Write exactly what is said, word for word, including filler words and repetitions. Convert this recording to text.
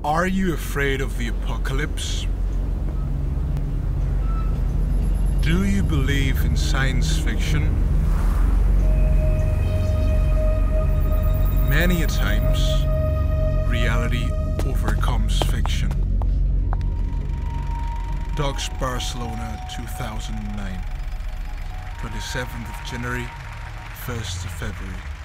Are you afraid of the apocalypse? Do you believe in science fiction? Many a times, reality overcomes fiction. DocsBarcelona two thousand nine, twenty-seventh of January, first of February.